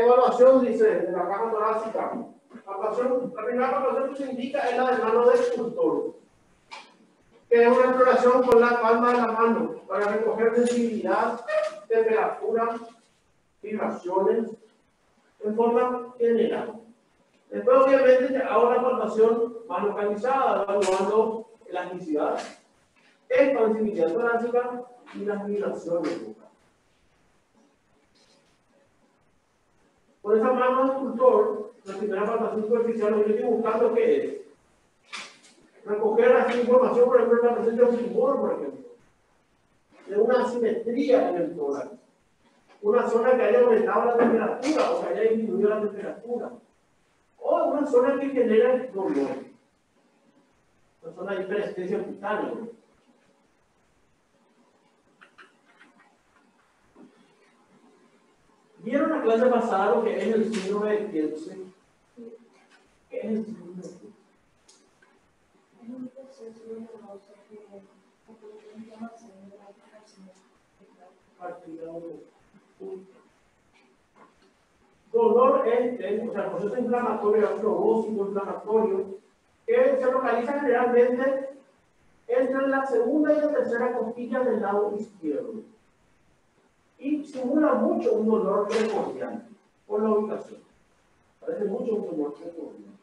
Evaluación, dice, de la caja torácica. La primera palpación que se indica es la de mano del escultor, que es una exploración con la palma de la mano para recoger sensibilidad, temperatura, vibraciones en forma general. Después, obviamente, hago una palpación más localizada, evaluando elasticidad, expansividad torácica y las vibraciones. Con esa mano del escultor, la primera palpación superficial, lo que yo estoy buscando ¿qué es? Recoger así información, por ejemplo, en la presencia de un tumor, por ejemplo, de una asimetría en el tórax, una zona que haya aumentado la temperatura o que haya disminuido la temperatura, o una zona que genera dolor, una zona de hiperestesia cutánea. ¿Vieron la clase pasada lo que es el síndrome de Kielce? ¿Qué es el síndrome de Kielce? Es un proceso doloroso que ocurre en inflamación de la dolor es, o sea, el proceso inflamatorio, astrobósico inflamatorio, que se localiza generalmente entre la segunda y la tercera costilla del lado izquierdo. Y simula mucho un dolor precordial por la ubicación. Parece mucho un dolor precordial.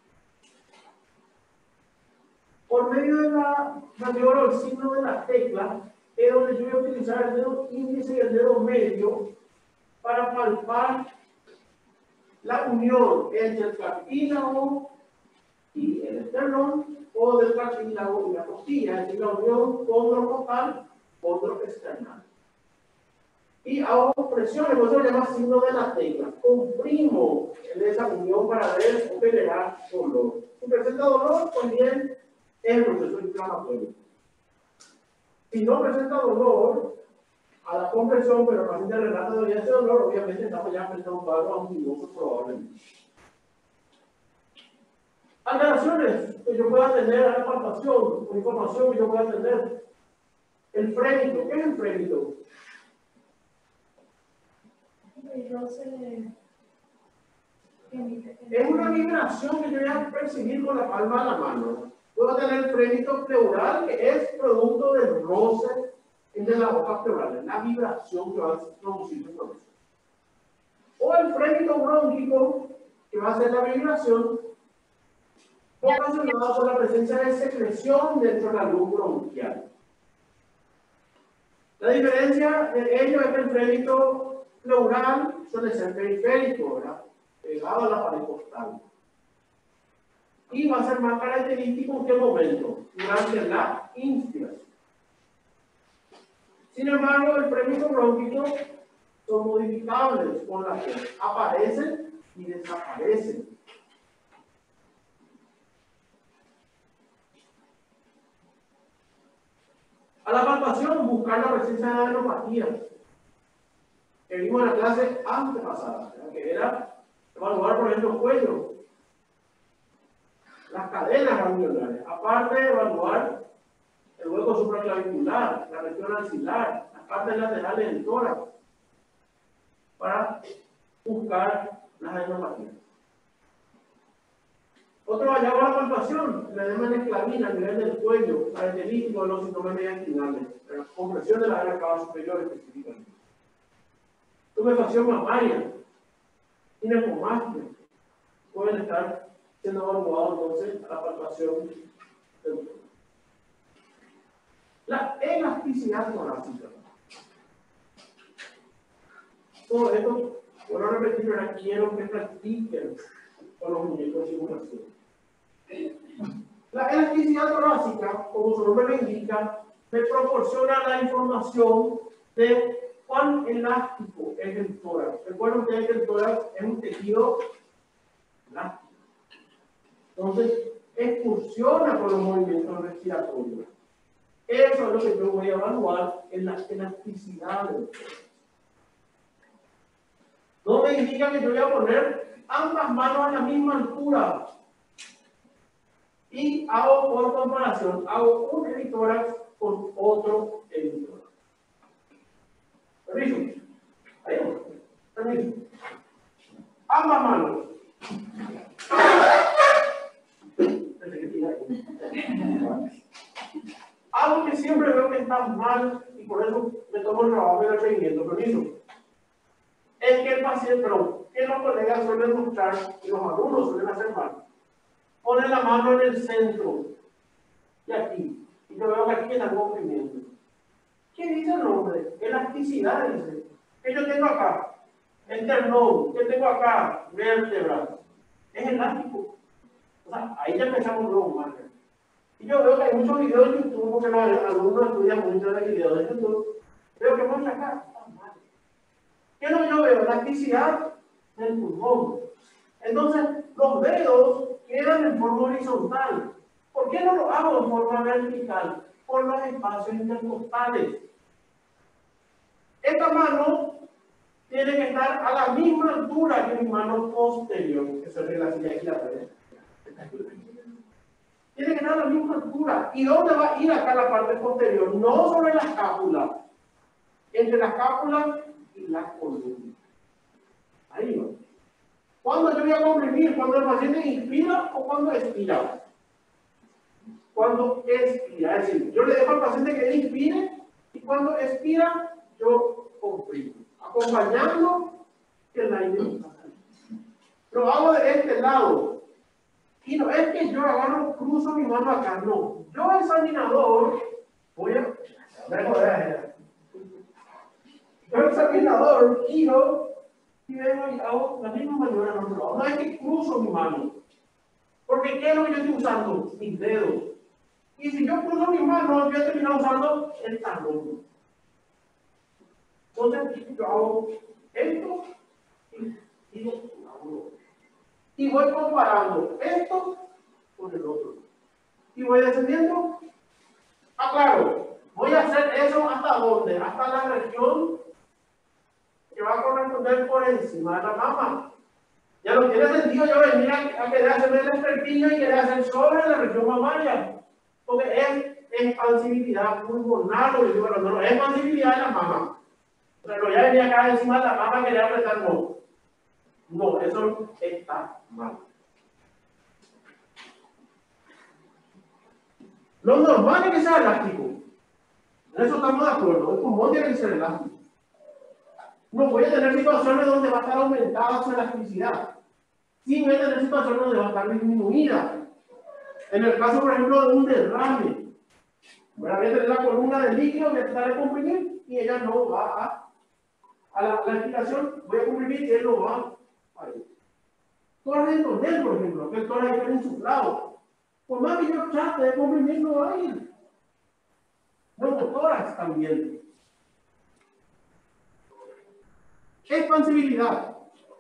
Por medio de la maniobra o el signo de la tecla, es donde yo voy a utilizar el dedo índice y el dedo medio para palpar la unión entre el cartílago y el esternón, o del cartílago y la costilla, es decir, la unión condrocostal, condroexternal. Y hago presiones, por eso se llama signo de la tecla. Comprimo en esa unión para ver o generar dolor. Si presenta dolor, pues bien, es el proceso inflamatorio. Si no presenta dolor, a la compresión, pero el paciente relata todavía ese dolor, obviamente estamos ya frente a un cuadro anginoso probablemente. Alteraciones que yo pueda tener a la palpación, o información que yo pueda tener. El frémito, ¿qué es el frémito? Es una vibración que yo voy a percibir con la palma de la mano. Puedo tener el frémito pleural, que es producto del roce entre las bocas pleurales, la vibración que va a producir el proceso. O el frémito brónquico, que va a ser la vibración ocasionada por la presencia de secreción dentro de la luz bronquial. La diferencia de ello es que el frémito pleural suele ser periférico, ¿verdad? Pegado a la pared costal. Y va a ser más característico en qué momento, durante la inspiración. Sin embargo, el frémito brónquico son modificables con las que aparecen y desaparecen. A la palpación, buscar la presencia de adenopatía, que vimos en la clase antepasada, que era evaluar, por ejemplo, el cuello, las cadenas ganglionares, aparte de evaluar el hueco supraclavicular, la región axilar, las partes laterales del tórax, para buscar las adenopatías. Otro hallazgo a la palpación, el edema en esclavina a nivel del cuello, característico de los síndromes mediastinales, la compresión de la vena cava superior específicamente. Tumefacción mamaria, ginecomastia, pueden estar siendo evaluados entonces a la palpación del cuello. La elasticidad torácica. Todo esto, por no repetir, ahora quiero que practiquen con los muñecos de simulación. La elasticidad torácica, como su nombre lo indica, me proporciona la información de cuán elástico es el tórax. Recuerden ustedes que el tórax es un tejido elástico. Entonces, excursiona por los movimientos respiratorios. Eso es lo que yo voy a evaluar en la elasticidad del tórax. No me indica que yo voy a poner ambas manos a la misma altura. Y hago por comparación, hago un hemitórax con otro hemitórax. Permiso. Ahí vamos. Permiso. Ambas manos. Algo que siempre veo que está mal y por eso me tomo el trabajo del seguimiento. Permiso. Es que el paciente, pero que los colegas suelen mostrar y los alumnos suelen hacer mal. Ponen la mano en el centro y aquí. Y yo veo que aquí está el movimiento. ¿Qué dice el nombre? Elasticidad, dice. ¿Qué yo tengo acá? Esternón. ¿Qué tengo acá? Vértebra. Es elástico. O sea, ahí ya empezamos luego mal. Y yo veo que hay muchos videos de YouTube, porque los alumnos estudian mucho de videos de YouTube. Veo que muchas acá están mal. ¿Qué es lo que yo veo? Elasticidad del pulmón. Entonces, los dedos quedan en forma horizontal. ¿Por qué no lo hago en forma vertical? Por los espacios intercostales. Esta mano tiene que estar a la misma altura que mi mano posterior, que se ve la silla aquí la pared. Tiene que estar a la misma altura. ¿Y dónde va a ir acá la parte posterior? No sobre la escápula. Entre la escápula y la columna. Ahí va. ¿Cuándo yo voy a comprimir? ¿Cuando el paciente inspira o cuando expira? Cuando expira. Es decir, yo le dejo al paciente que inspire y cuando expira, yo comprimo. Acompañando que el aire no pasa. Lo hago de este lado. Y no es que yo agarro, cruzo mi mano acá, no. Yo, examinador, voy a. Yo, examinador, giro y vengo y hago la misma maniobra en otro lado. No es que cruzo mi mano. Porque ¿qué es lo que yo estoy usando? Mis dedos. Y si yo cruzo mi mano, yo termino usando el talón. Entonces, yo hago esto y voy comparando esto con el otro. Y voy descendiendo. Ah, claro, voy a hacer eso ¿hasta dónde? Hasta la región que va a corresponder por encima de la mama. Ya no tiene sentido yo venir a querer hacerme el expertillo y querer hacer sobre la región mamaria. Porque es expansibilidad pulmonar, lo que estoy hablando, no es expansibilidad de la mama. Pero ya venía acá encima de la mama y quería apretar, no. No, eso está mal. Lo normal es que sea elástico. En eso estamos de acuerdo. El pulmón tiene que ser elástico. No voy a tener situaciones donde va a estar aumentada su elasticidad. Sí voy a tener situaciones donde va a estar disminuida. En el caso, por ejemplo, de un derrame. Voy a tener la columna de líquido, voy a tratar de comprimir y ella no va a la respiración. Voy a comprimir y él no va a ir. Tórax de tonel, por ejemplo, que el tórax está insuflado. Por más que yo trate de comprimir, no va a ir. No, tórax también. Expansibilidad.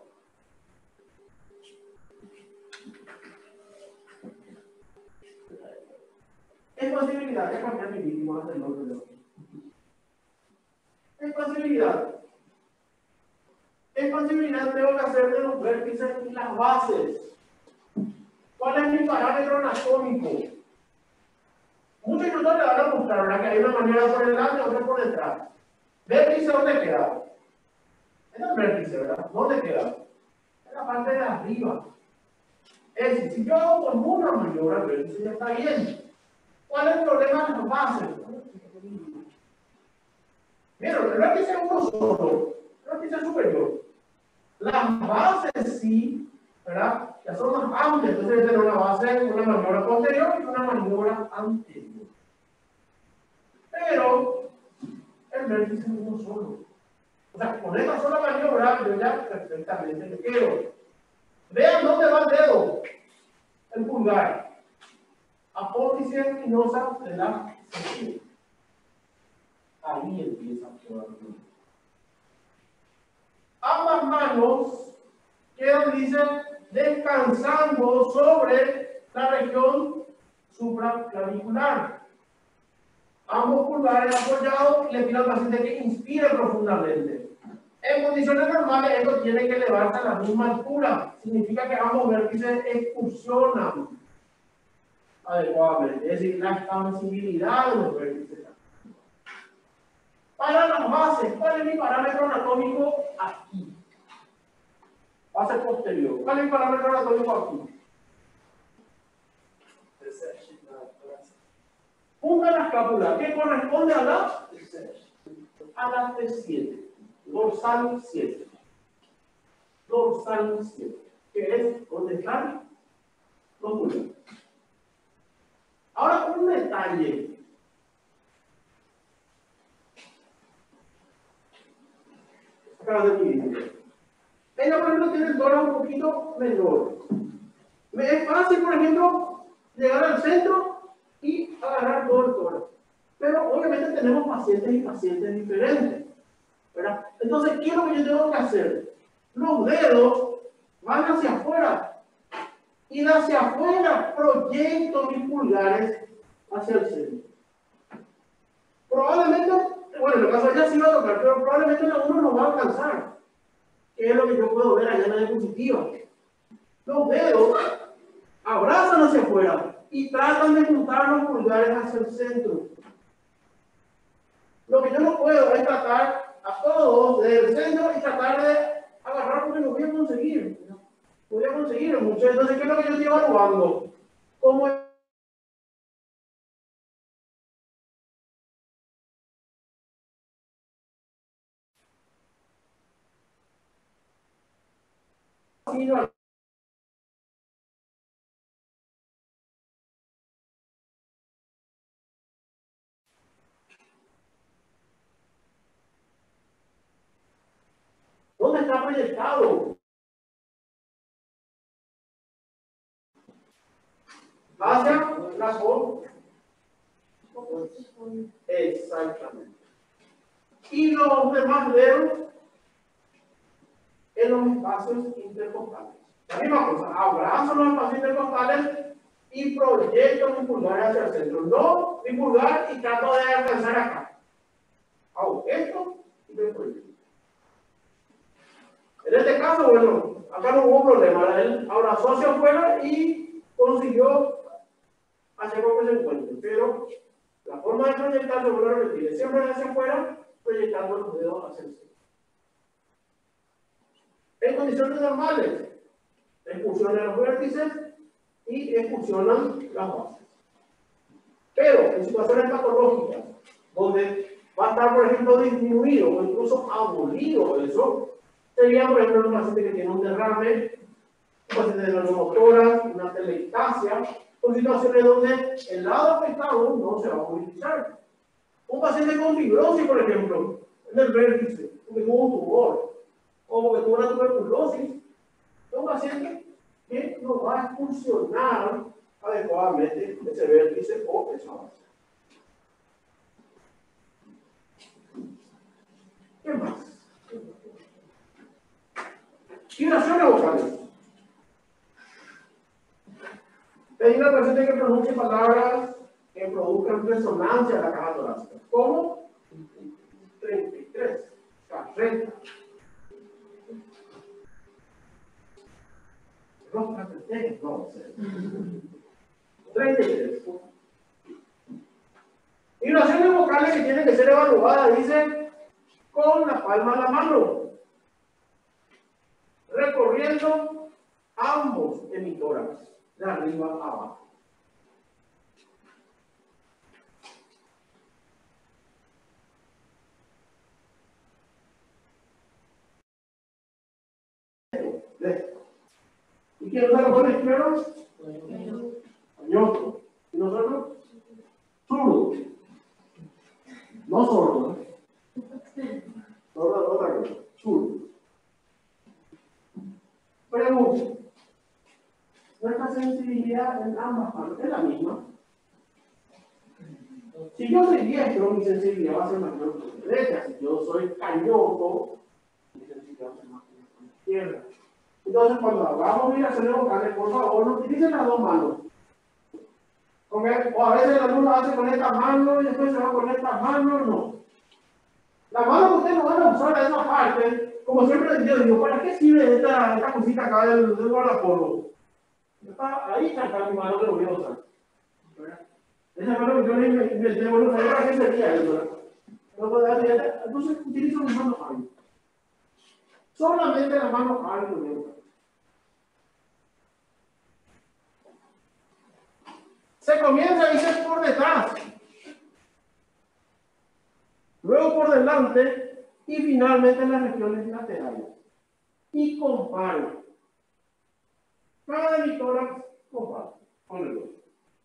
Expansibilidad. Es cambiar mi mínimo hacia el otro. Expansibilidad. Expansibilidad tengo que hacer de los vértices y las bases. ¿Cuál es mi parámetro anatómico? Muchos instructores le van a mostrar, ¿verdad? Que hay una manera por delante y otra por detrás. ¿Vértice dónde queda? Es el vértice, ¿verdad? ¿Dónde queda? En la parte de arriba. Es decir, si yo hago con una maniobra, el vértice ya está bien. ¿Cuál es el problema de las bases? Miren, el vértice es uno solo, el vértice superior. Las bases sí, ¿verdad? Ya son más amplias, entonces tener una base, una maniobra posterior y una maniobra anterior. Pero el vértice es uno solo. O sea, con esta sola maniobra yo ya perfectamente me quedo. Vean dónde va el dedo, el pulgar. Apófisis espinosa de la cejilla. Ahí empieza toda la vida. Ambas manos quedan, dice, descansando sobre la región supraclavicular. Ambos pulgares apoyados y le pido al paciente que inspire profundamente. En condiciones normales, esto tiene que elevarse a la misma altura. Significa que ambos vértices excursionan adecuadamente. Es decir, la expansibilidad de los vértices. Para las bases, ¿cuál es mi parámetro anatómico? Aquí. Base posterior. ¿Cuál es el parámetro anatómico aquí? Punta la escápula, que corresponde a la T7, dorsal 7. Dorsal 7, que es donde están los pulgares. Ahora, un detalle. Acá de mi video. Ella, por ejemplo, tiene el tórax un poquito menor. Me es fácil, por ejemplo, llegar al centro y agarrar todo el tórax. Pero obviamente tenemos pacientes y pacientes diferentes, ¿verdad? Entonces, ¿qué es lo que yo tengo que hacer? Los dedos van hacia afuera. Y de hacia afuera proyecto mis pulgares hacia el centro. Probablemente, bueno, en el caso de ella sí va a tocar, pero probablemente la uno no va a alcanzar. Que es lo que yo puedo ver allá en la diapositiva. Los dedos abrazan hacia afuera y tratan de juntar los pulgares hacia el centro. Lo que yo no puedo es tratar a todos desde el centro y tratar de agarrar porque lo voy a conseguir. Voy a conseguir mucho. Entonces, ¿qué es lo que yo estoy evaluando? ¿Cómo ha sido? ¿Dónde está proyectado? Hacia la cola. Exactamente. Y los demás dedos en los espacios intercostales. La misma cosa, abrazo los espacios intercostales y proyecto mi pulgar hacia el centro. No mi pulgar y trato de alcanzar acá. Hago esto y me proyecto. En este caso, bueno, acá no hubo problema. Él abrazó hacia afuera y consiguió hacer lo que se encuentre. Pero la forma de proyectar, se vuelve a repetir, siempre hacia afuera, proyectando los dedos hacia el centro. En condiciones normales, expulsionan los vértices y expulsionan las bases. Pero en situaciones patológicas, donde va a estar, por ejemplo, disminuido o incluso abolido eso, sería, por ejemplo, un paciente que tiene un derrame, un paciente de neuromotoras, una telectasia, o situaciones donde el lado afectado no se va a movilizar. Un paciente con fibrosis, por ejemplo, en el vértice, porque tuvo un tumor, o que tuvo una tuberculosis, es un paciente que no va a expulsionar adecuadamente ese vértice o esa base. ¿Qué más? Vibraciones vocales. Pedir al paciente que pronuncie palabras que produzcan resonancia en la caja torácica. ¿Cómo? 33. Carreta. No sé. 33. Vibraciones vocales que tienen que ser evaluadas, dice, con la palma de la mano, recorriendo ambos emitoras, de arriba a abajo. ¿Y quién usa los bonos primeros? Añoso. ¿Y nosotros? Zurdo. No sordo, ¿eh? Sordo es otra cosa. Zurdo. Pregunta. Nuestra sensibilidad en ambas manos es la misma. Si yo soy diestro, mi sensibilidad va a ser mayor que la derecha. Si yo soy cañoso, mi sensibilidad va a ser más que la izquierda. Entonces, cuando hagamos vibraciones vocales, por favor, no utilicen las dos manos. O a veces el alumno hace con esta mano y después se va con esta mano, no. La mano que ustedes no van a usar en esa parte, como siempre yo digo, ¿para qué sirve esta cosita acá del guardapolvo? Está ahí está mi mano que lo voy a usar. Esa mano que yo le inventé, bueno, ¿para qué sería eso? Entonces utilizo mis manos hábiles. Solamente las manos hábiles. Se comienza a irse por detrás, luego por delante y finalmente en las regiones laterales. Y comparo. Cada de mi tórax comparo con el otro.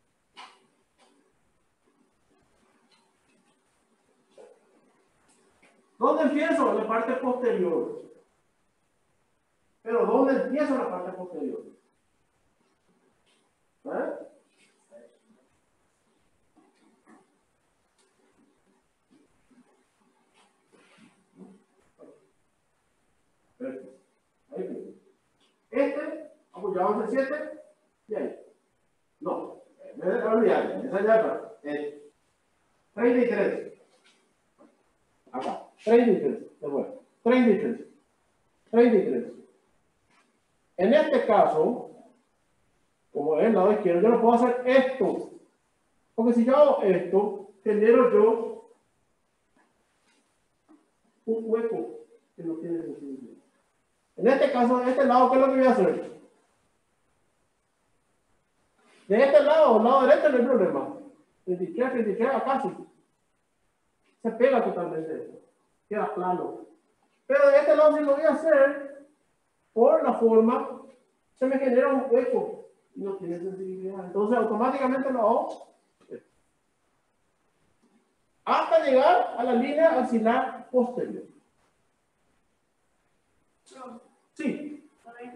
¿Dónde empiezo? En la parte posterior. Pero ¿dónde empieza la parte posterior? ¿Eh? Ahí. Apoyado en el 7 y ahí. No, me voy a olvidar, esa ya está. 33. Acá, 33, de vuelta. 33. 33. En este caso, como es el lado izquierdo, yo no puedo hacer esto. Porque si yo hago esto, genero yo un hueco que no tiene sentido. En este caso, de este lado, ¿qué es lo que voy a hacer? De este lado, al lado derecho, no hay problema. 33, acá sí. Se pega totalmente esto. Queda plano. Pero de este lado, si lo voy a hacer, por la forma, se me genera un hueco y no tiene sensibilidad. Entonces, automáticamente lo hago hasta llegar a la línea axilar posterior. Sí.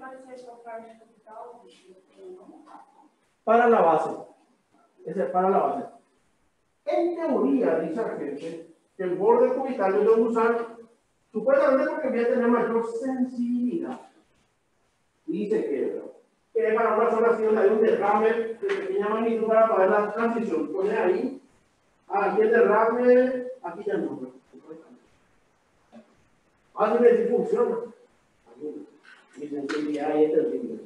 Para la base. Ese es para la base. En teoría, dice la gente, que el borde cubital yo debo usar supuestamente porque voy a tener mayor sensibilidad. Dice que para una zona así donde hay un derrame de pequeña magnitud para poder la transición. Pone ahí, aquí el derrame, aquí ya no. Así me dice, funciona. Mi sensibilidad ahí es terrible.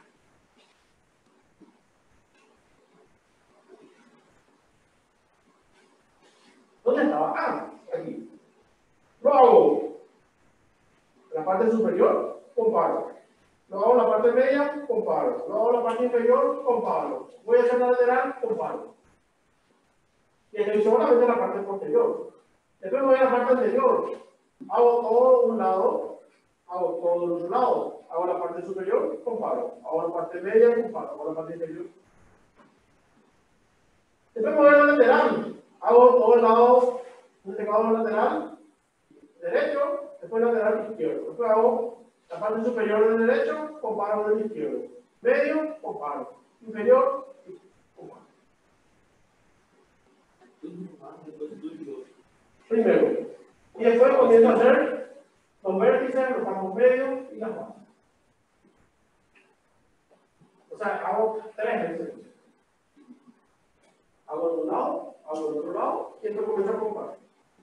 ¿Dónde estaba? Ah, aquí. Lo hago la parte superior, comparo. Lo hago la parte media, comparo. Lo hago la parte inferior, comparo. Voy a hacer la lateral, comparo. Y estoy solamente en la parte posterior. Después me voy a la parte anterior. Hago todo un lado, hago todo el otro lado. Hago la parte superior, comparo. Hago la parte media, comparo. Hago la parte inferior. Después me voy a la lateral. Hago todo el lado, un teclado lateral derecho, después lateral izquierdo. Después hago la parte superior del derecho, comparo con el izquierdo. Medio, comparo. Inferior, comparo. Primero. Y después comienzo a hacer los vértices, los campos medios y las bases. O sea, hago 3 veces. Hago de un lado, hago del otro lado, y después comienzo a comparar.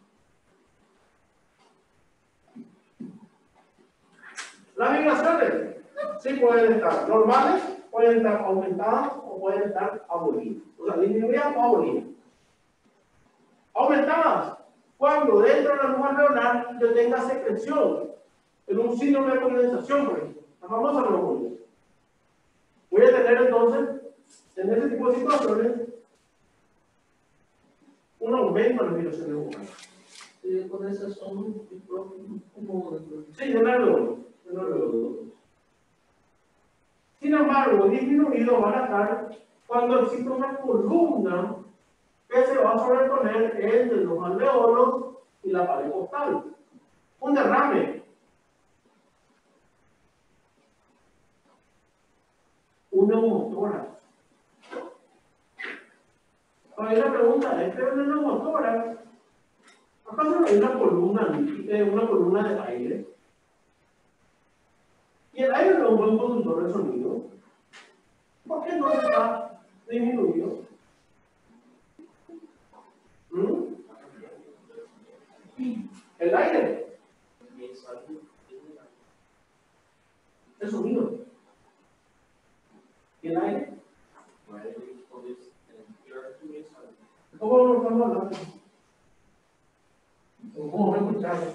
Las migraciones sí pueden estar normales, pueden estar aumentadas o pueden estar abolidas. O sea, disminuidas o abolidas. Aumentadas cuando dentro de la aguja alveolar yo tenga secreción en un síndrome de condensación, por ejemplo, la famosa neumonía. Voy a tener entonces, en ese tipo de situaciones, un aumento en las migraciones humanas. Condensación como sí, de nervio. Sin embargo, disminuido van a estar cuando existe una columna que se va a sobreponer entre los alveolos y la pared costal. Un derrame. Una neumotórax. Ahora la pregunta es, ¿pero una neumotórax? ¿Acaso no hay una columna de aire? Y el aire no es un buen conductor de sonido. ¿Por qué no está disminuido? El aire. El sonido. ¿Y el aire? ¿Cómo lo estamos hablando? ¿Cómo me escucharon?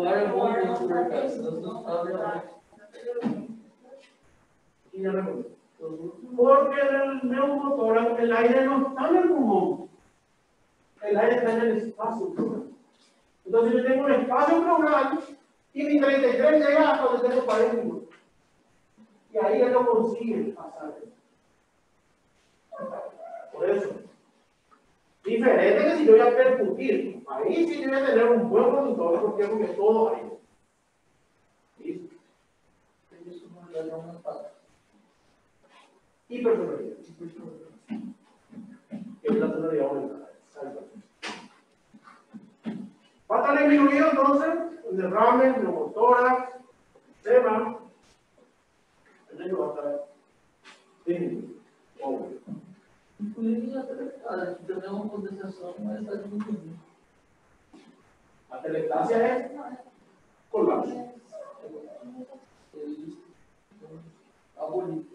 Y ya recuerdo. Porque en el neumotórax el aire no está en el pulmón, el aire está en el espacio pleural. Entonces yo tengo un espacio pleural y mi 33 llega hasta donde tengo 40. Y ahí él no consigue pasar. Por eso, diferente que si yo voy a percutir, ahí sí yo voy a tener un buen conductor porque es porque todo hay. ¿Listo? Y personalidad. Que es la tonalidad aumentada. Va a estar disminuido entonces el derrame, el neumotórax, tema. El niño va a estar disminuido. Obvio. Tenemos condensación, no está disminuyendo. La telectasia es colapso. Abuelito.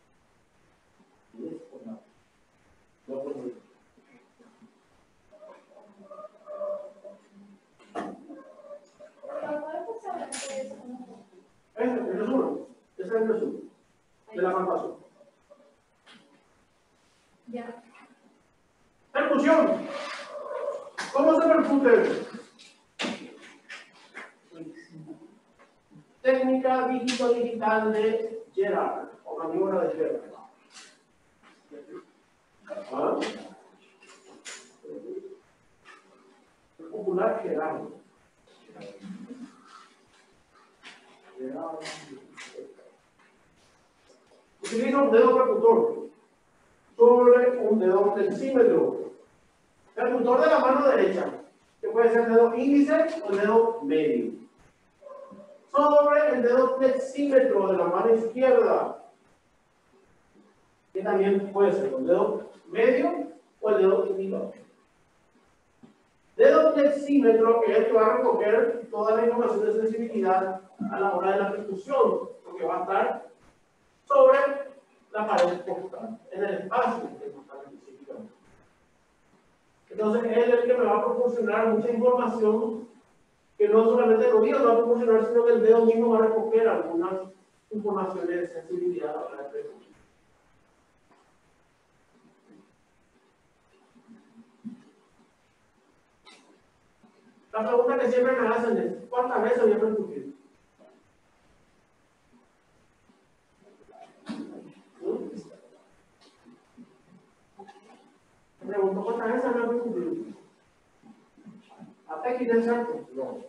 No por mí. El resumen. Ese es el resumen de la palpación. Ya. Percusión. ¿Cómo se percute? Técnica dígito-digital de Gerard, o maniobra de Gerard. ¿Ah? El popular Gerardo. Utiliza un dedo percutor sobre un dedo flexímetro. Percutor de la mano derecha, que puede ser el dedo índice o el dedo medio. Sobre el dedo flexímetro de la mano izquierda, que también puede ser el dedo medio o el dedo indicador. Dedo flexímetro que es el que va a recoger toda la información de sensibilidad a la hora de la percusión, porque va a estar sobre la pared postal, en el espacio postal específicamente. Entonces, él es el que me va a proporcionar mucha información que no solamente el oído va a proporcionar, sino que el dedo mismo va a recoger algunas informaciones de sensibilidad a la hora de percusión. La pregunta que siempre me hacen es, ¿cuántas veces voy a percutir? Me pregunto, ¿cuántas veces voy a percutir? ¿Hasta aquí es cierto? No.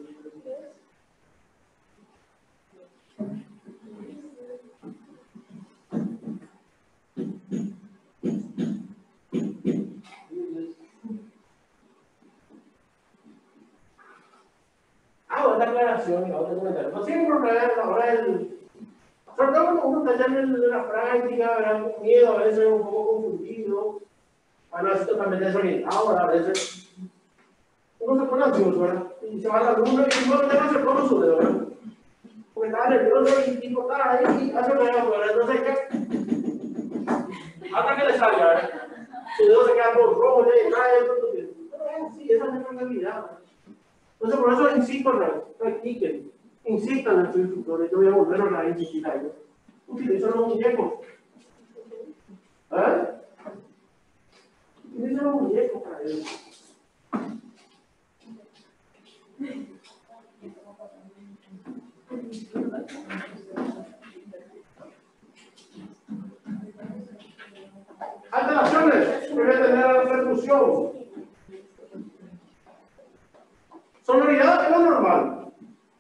Hago esta aclaración y otro comentario. No siempre me da la hora del. Sobre todo cuando uno está ya en la práctica, ¿verdad? Con miedo, a veces un poco confundido, a veces totalmente desorientado, a veces uno se pone ansioso, ¿verdad? Y se va al alumno y no se pone su dedo, ¿verdad? Porque estaba nervioso y tipo está ahí y hace una cosa, no sé qué. Hasta que le salga, ¿verdad? Su dedo se queda todo rojo, y trae esto. Sí, esa es la realidad, ¿verdad? Entonces, por eso insisto, practiquen, insistan en sus instructores. Yo voy a volver a insistir a ellos. Utilicen los muñecos. ¿Eh? Utilicen los muñecos para ellos. Alteraciones que debe tener la percusión. Sonoridad es lo normal.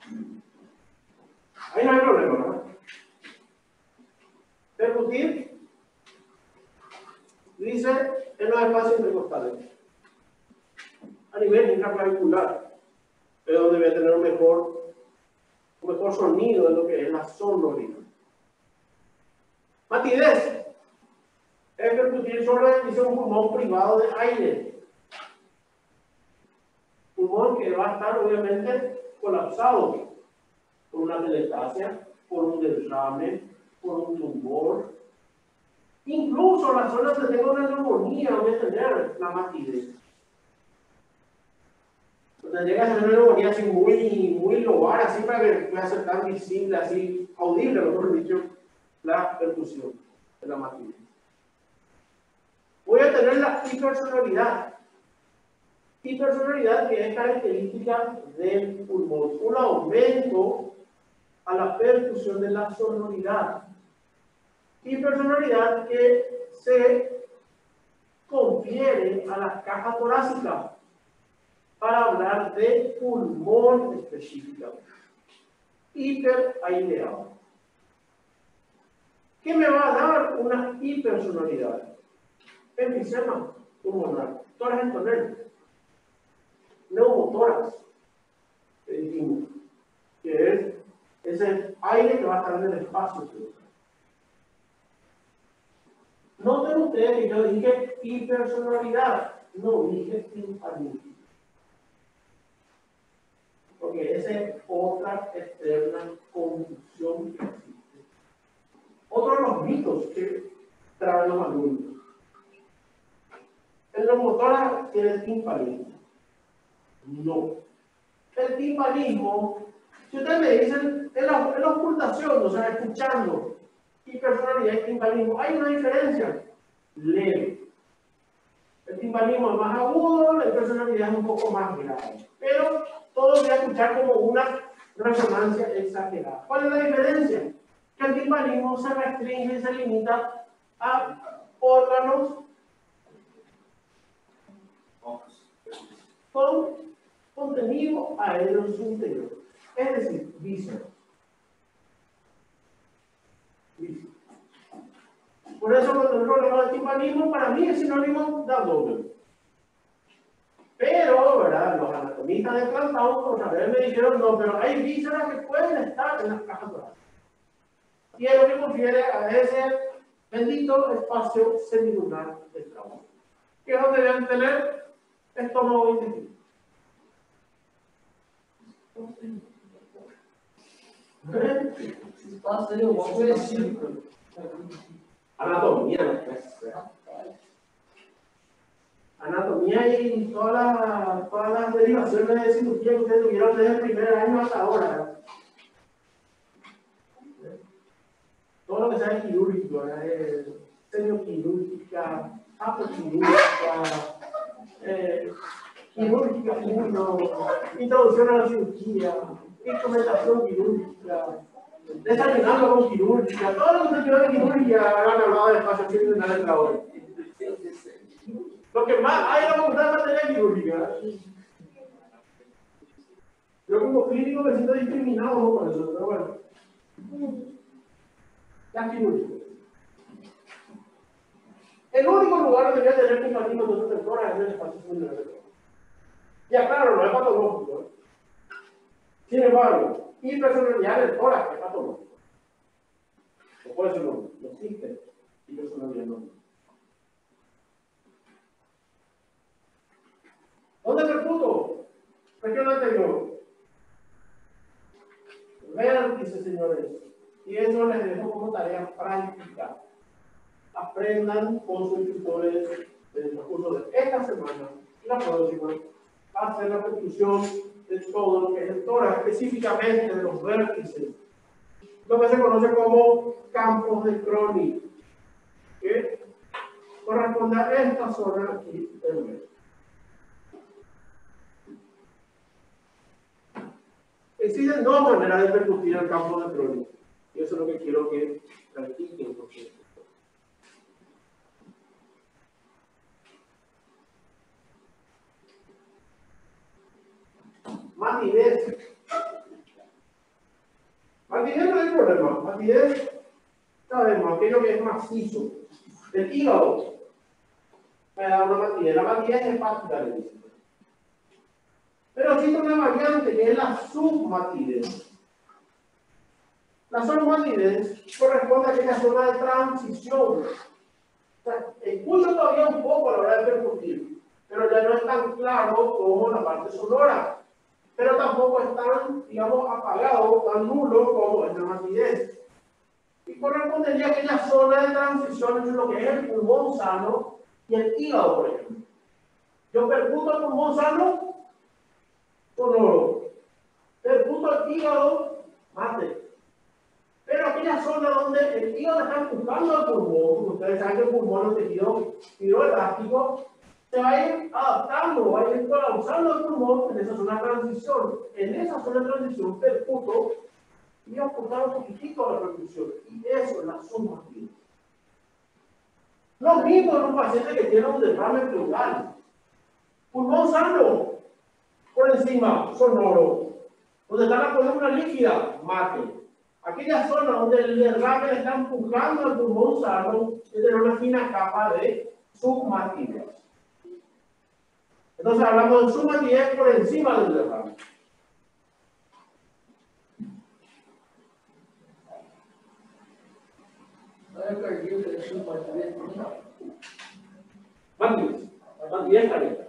Ahí no hay problema, ¿verdad? Percutir, dice, en los espacios intercostales. A nivel intraclavicular, es donde voy a tener un mejor sonido de lo que es la sonoridad. Matidez es percutir sobre, dice, un pulmón privado de aire. Pulmón que va a estar obviamente colapsado por una telestasia, por un derrame, por un tumor. Incluso las zonas donde tengo una neumonía voy a tener la matidez. Donde llega a ser una neumonía así muy lobar, así para que pueda ser tan visible, así audible, mejor dicho, la percusión. de la matidez. Voy a tener la hipersonoridad. Hipersonoridad que es característica del pulmón. Un aumento a la percusión de la sonoridad. Hipersonoridad que se confiere a la caja torácica para hablar de pulmón específicamente. Hiperaireado. ¿Qué me va a dar una hipersonoridad? Enfisema pulmonar, tórax entonel, neumotórax, que dijimos, que es ese aire que va a estar en el espacio. Noten ustedes que yo dije hipersonoridad, no dije timpanismo. Porque esa es otra externa confusión que existe. Otro de los mitos que traen los alumnos. El neumotórax tiene timpanismo. No. El timpanismo, si ustedes me dicen, en la ocultación, o sea, escuchando hipersonoridad y timpanismo, hay una diferencia leve. El timpanismo es más agudo, la hipersonoridad es un poco más grave. Pero todos voy a escuchar como una resonancia exagerada. ¿Cuál es la diferencia? Que el timpanismo se restringe y se limita a órganos con contenido aéreo en su interior, es decir, vísceras. Por eso cuando el problema del timpanismo para mí es sinónimo de abdomen. Pero, ¿verdad? Los anatomistas de Plantón, por saber, me dijeron, no, pero hay vísceras que pueden estar en las cajas torácicas. Y es lo que confiere a ese bendito espacio semilunar del trabajo, que es donde deben tener estómago e intestino. Anatomía, anatomía y todas las derivaciones de cirugía que ustedes tuvieron desde el primer año hasta ahora. Todo lo que sea quirúrgico, semioquirúrgica, apoquirúrgica, quirúrgica 1, introducción a la cirugía, instrumentación quirúrgica, desayunando con quirúrgica, todo lo que se quiera de quirúrgica hagan hablado de espacio circular de trabajo. Lo que más hay en la facultad de materia quirúrgica. Yo como clínico me siento discriminado por eso, pero bueno. La quirúrgica. El único lugar donde voy a tener timpanismo de otro sector es en el espacio circular de trabajo. Ya claro, no es patológico. Sin embargo, hipersonoridad del tórax es patológico. No puede ser no existe hipersonoridad no. ¿Dónde percuto? Región anterior. Vértice, señores. Y eso les dejo como tarea práctica. Aprendan con sus instructores en el transcurso de esta semana y la próxima a hacer la percusión de todo lo que es el tórax, específicamente de los vértices, lo que se conoce como campos de Croni, que corresponde a esta zona aquí del medio. Existen dos maneras de percutir el campo de Croni, y eso es lo que quiero que practiquen. Matidez. Matidez no hay problema. Matidez, sabemos, aquello que es macizo. El hígado me da una matidez. La matidez es hepática, le dicen. Pero existe una variante que es la submatidez. La submatidez corresponde a aquella zona de transición. O sea, escucho todavía un poco a la hora de percutir, pero ya no es tan claro como la parte sonora. Pero tampoco es tan, digamos, apagado, tan nulo como es la matidez. Y correspondería a aquella zona de transición entre lo que es el pulmón sano y el hígado, por ejemplo. Yo percuto el pulmón sano, sonoro. Percuto el hígado, mate. Pero aquella aquella zona donde el hígado está empujando al pulmón, como ustedes saben que el pulmón es un tejido hidroelástico, se va a ir adaptando, va a ir colapsando el pulmón en esa zona de transición. En esa zona de transición percuto y apuntar un poquitito a la percusión. Y eso es la suma. Lo mismo en un paciente que tiene un derrame pleural. Pulmón sano, por encima, sonoro. Donde está la columna líquida, mate. Aquella zona donde el derrame le está empujando al pulmón sano es tener una fina capa de submatividad. Entonces hablamos de submatividad por encima del derrame. Matividad cardíaca.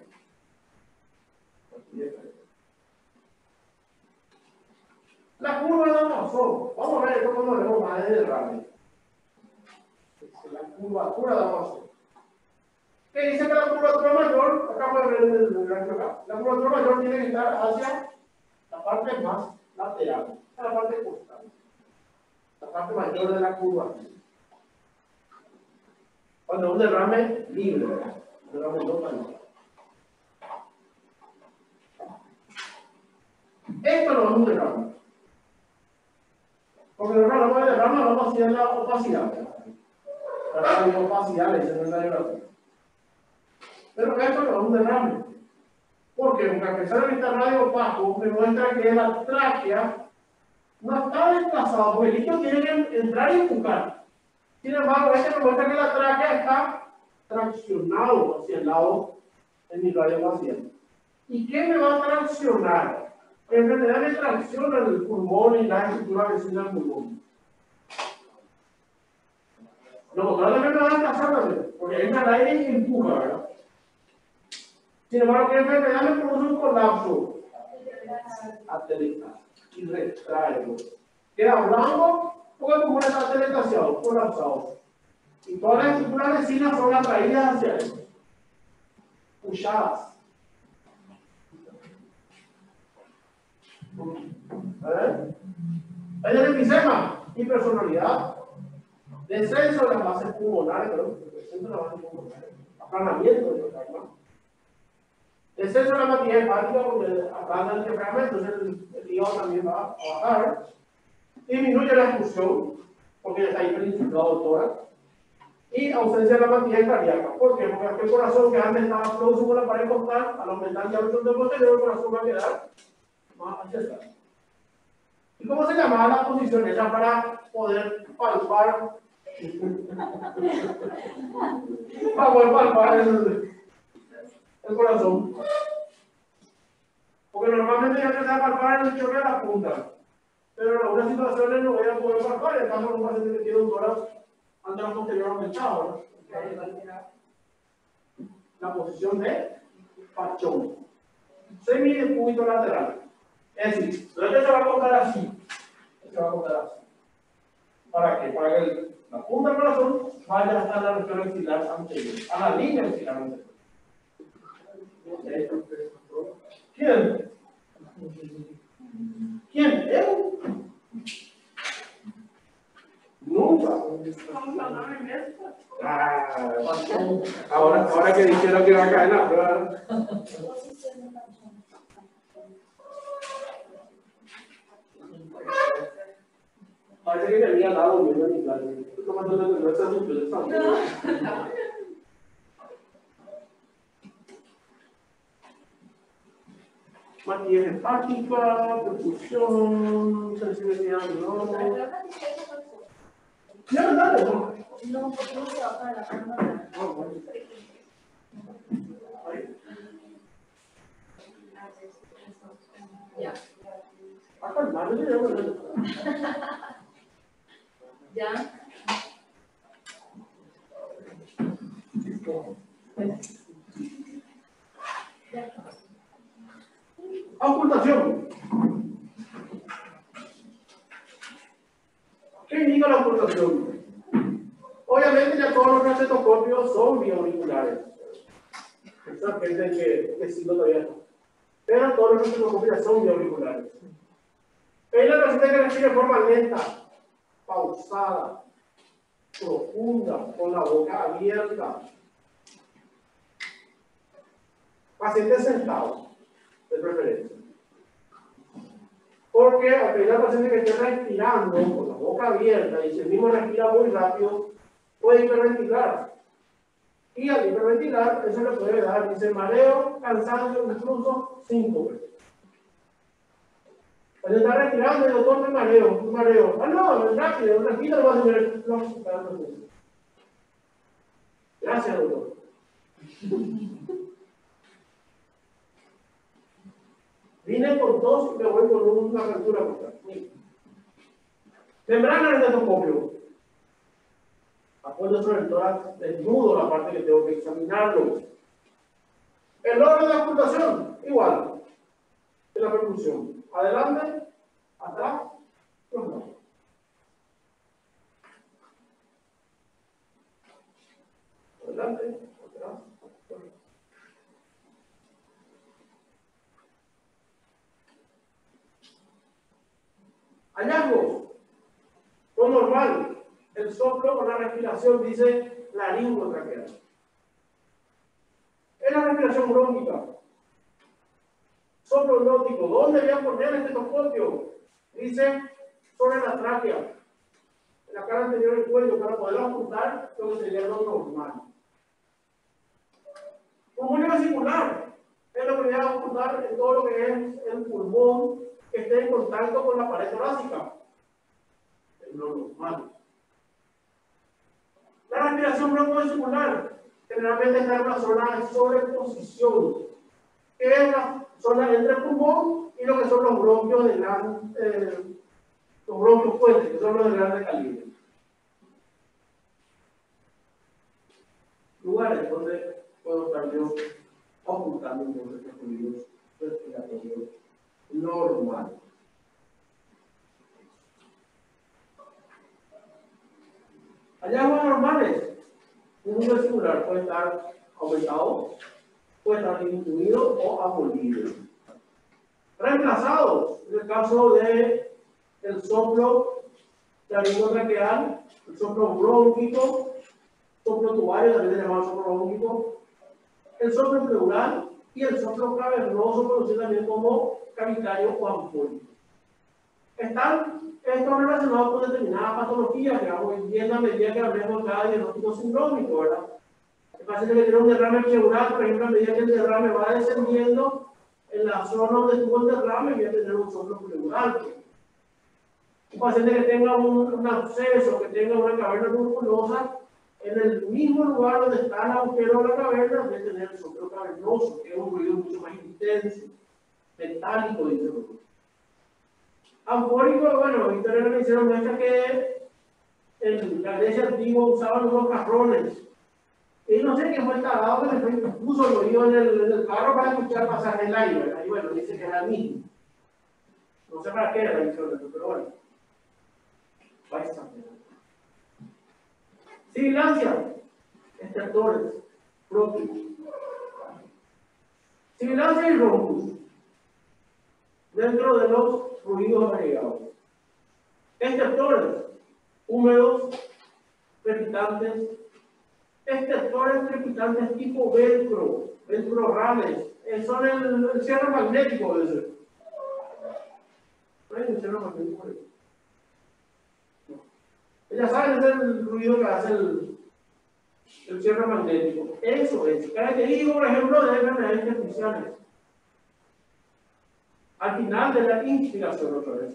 La curva de Amazon. Vamos a ver esto cuando leemos más de derrame. La curvatura de Amazon. ¿Qué dice que la curvatura mayor? Acá pueden ver el gráfico acá. La curvatura mayor tiene que estar hacia la parte más lateral, a la parte costal. La parte mayor de la curva. Cuando es un derrame libre, ¿verdad? Un derrame no mayor. Esto no es un derrame. Porque los hablamos de derrame, vamos a hacer la opacidad. La opacidad le dicen en la radiografía. Pero esto no es un derrame. ¿Por qué? Porque a pesar de que está radio opaco, me muestra que la tráquea no está desplazada, porque el líquido tiene que entrar y empujar. Sin embargo, este me muestra que la tráquea está traccionado hacia el lado de mi radio opacidad. ¿Y qué me va a traccionar? En realidad me tracciona el pulmón y la estructura vecina del pulmón. Lo contrario también me va a desplazar también, porque entra el aire y empuja, ¿verdad? Sin embargo, ¿qué enfermedad me produce un colapso? Aterriza y retrae. Queda blanco porque el pulmón está aterrizado, colapsado. Y todas las estructuras vecinas son atraídas hacia él. Puchadas. Hay el enfisema, hipersonalidad, descenso de las bases pulmonares, descenso de las bases pulmonares, aplanamiento de los pulmones, descenso de la materia hepática, porque aplana el diafragma, entonces el hígado también va a bajar, disminuye la expulsión, porque está hiperinflado el tórax, y ausencia de la materia cardíaca. ¿Por qué? Porque el corazón que antes estaba producido por la pared costal, al aumentar el diámetro del posterior, el corazón va a quedar más hacia atrás. ¿Y cómo se llamaba la posición esa para poder palpar? Para poder palpar el corazón. Porque normalmente ya empezaba a palpar el choque de la punta. Pero en algunas situaciones no voy a poder palpar. En el caso de un paciente que tiene un tórax anterior posterior aumentado, la posición de pachón. Semidecúbito lateral. Es decir, no es que se va a colocar así. Se va a colocar así. ¿Para qué? Para que la punta del corazón vaya hasta la región axilar anterior, a la línea axilar anterior. ¿Quién? ¿Quién? ¿Él? Nunca. Ahora que dijeron que va a caer la prueba. Parece que tenía dado bien en mi plan. Estoy tomando una cerveza súper sana. Materia hepática, perfusión, sensibilidad, no. Ya, dale, no. No, porque no se va para la cámara. Ya. Ya. Ocultación. ¿Qué indica la ocultación? Obviamente ya todos los estetoscopios son bioauriculares. Esa gente que sí todavía no. Pero todos los estetoscopios son bioauriculares. Es la paciente que respira de forma lenta, pausada, profunda, con la boca abierta. Paciente sentado, de preferencia. Porque al pedir al paciente que esté respirando con la boca abierta y si el mismo respira muy rápido, puede hiperventilar. Y al hiperventilar, eso le puede dar, dice, mareo, cansancio, incluso síncope. Cuando está respirando, el doctor, un mareo. Ah, no, rápido, respira, lo va a tener. Gracias, doctor. Vine con tos y me voy con una apertura bucal. Membrana del estetoscopio. Apoyo sobre el tórax, desnudo la parte que tengo que examinarlo. El orden de ocultación, igual. De la percusión. Adelante, atrás, los lados. Adelante, atrás, los lados. Hallazgos. Lo normal. El soplo con la respiración, dice laringotraqueal. Es la respiración brónquica. Soplo glótico. ¿Dónde voy a poner el estetoscopio? Dice sobre la tráquea, en la cara anterior del cuello, para poder ocultar lo que sería lo normal. Pulmonía vesicular es lo que voy a ocultar en todo lo que es el pulmón que esté en contacto con la pared torácica. Es lo normal. La respiración broncovesicular generalmente está en una zona de sobreposición, que es la zona entre el pulmón y lo que son los bronquios de los bronquios fuertes, que son los de grande calibre. Lugares donde puedo estar yo ocultando nuestros fluidos respiratorios normales. Hallazgos normales. Un número vesicular puede estar aumentado, puede estar disminuido o abolido. Reemplazados, en el caso de el soplo laringotraqueal, el soplo brónquico, soplo tubario, también se llama soplo brónquico, el soplo pleural y el soplo cavernoso, conocido también como cavitario o ampólico. Están estos relacionados con determinadas patologías, digamos, viendo a medida que hablemos cada diagnóstico sindrómico, ¿verdad? El paciente que tiene un derrame pleural, por ejemplo, a medida que el derrame va descendiendo, en la zona donde estuvo el derrame, voy a tener un soplo pleural. Un paciente que tenga un absceso, que tenga una caverna tuberculosa, en el mismo lugar donde está el agujero de la caverna, voy a tener el soplo cavernoso, que es un ruido mucho más intenso, metálico, dice el doctor. Ampólico, bueno, Victoria me hicieron muestra que en la iglesia antigua usaban unos jarrones. Y no sé qué fue el tarado que le puso el oído en el carro para escuchar pasar el aire. Ahí, bueno, dice que era el mismo. No sé para qué era la visión, pero bueno. Ahí está. Sibilancia, estertores, propios. Sibilancia y roncus, dentro de los ruidos agregados. Estertores, húmedos, crepitantes. Estertores crepitantes tipo velcro, velcro-rales. Son el cierre magnético de ese. ¿No hay un cierre magnético? Ya saben, es el ruido que hace el cierre magnético. Eso es. Característico, por ejemplo, de enfermedades intersticiales. Al final de la inspiración, otra vez.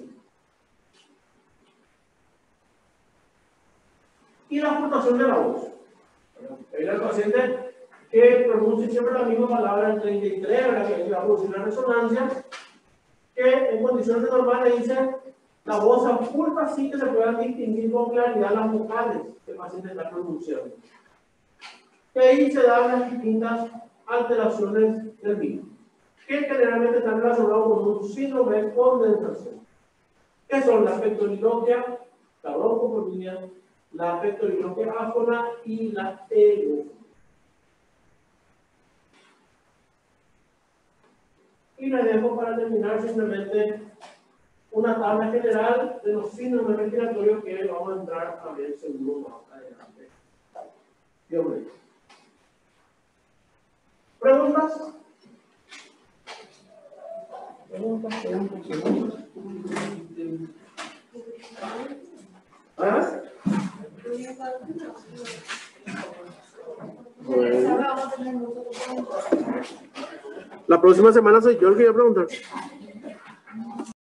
Y la ocultación de la voz. Hay el paciente que pronuncia siempre la misma palabra en 33, ¿verdad? Que va a producir una resonancia, que en condiciones normales dice la voz oculta, así que se puedan distinguir con claridad las vocales que el paciente está pronunciando. Y ahí se dan las distintas alteraciones del mismo, que generalmente están relacionados con un síndrome de condensación, que son la pectoriloquia, la broncofonía, la pectoriloquia áfona y la egofonía. Y les dejo para terminar simplemente una tabla general de los síndromes respiratorios que vamos a explicar también seguro más adelante. Dios mío. ¿Preguntas? ¿Ah? Bueno. La próxima semana soy yo el que voy a preguntar.